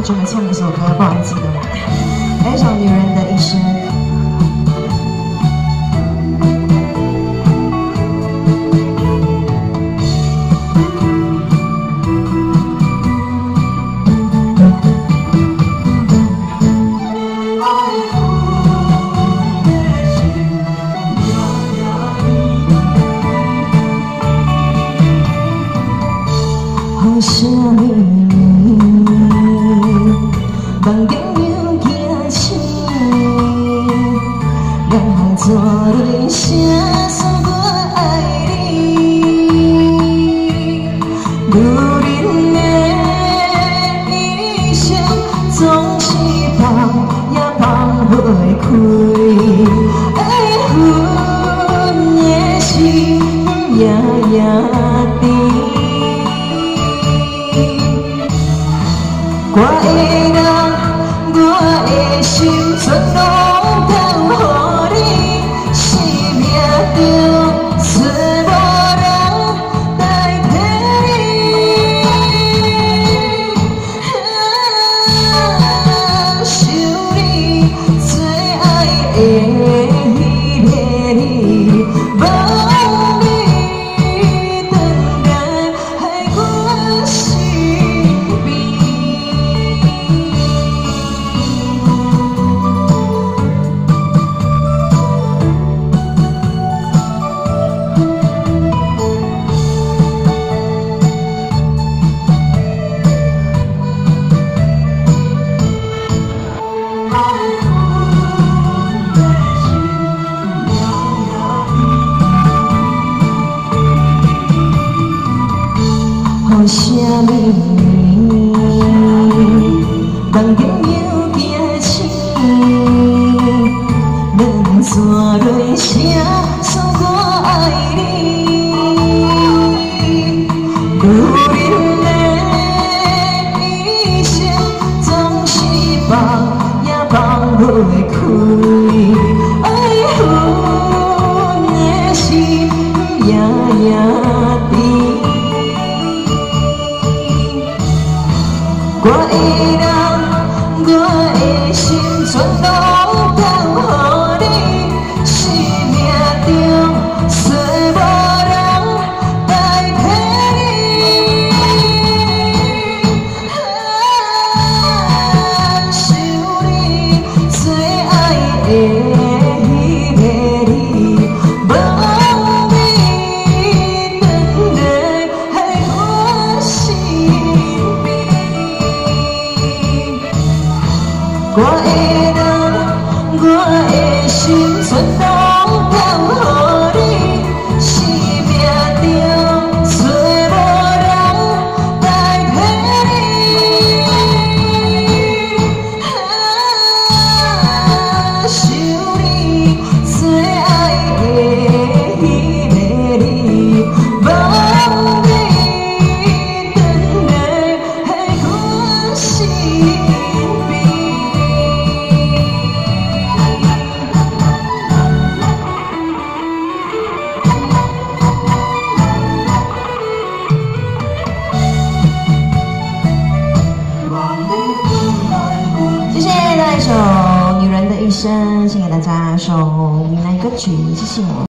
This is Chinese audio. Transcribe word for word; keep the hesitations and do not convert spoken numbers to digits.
专门唱一首歌，不好意思的我，来一首《女人的一生》。 为什么梦中有惊醒？让做泪声说我爱你。女人的一生总是放也放袂开，爱恨的心夜夜甜。 我的人，我的心，全拢交予你。生命中是无人代替你。想你最爱的迄个你，无你回来害我心悲。 为什么梦中有惊醒？两撮泪声说我爱你。女人的一生总是放也放袂开，爱恨的心夜夜甜。 我的人，我的心，全拢交予你。生命中虽无人代替你，想你最爱的迄个你，无你回来害我心悲。 我的人，我的心，全拢交予你。生命中虽无人代替你，想你最爱的迄个你，无你回来害我心悲。 谢谢那一首《女人的一生》，献给大家一首闽南歌曲，谢谢。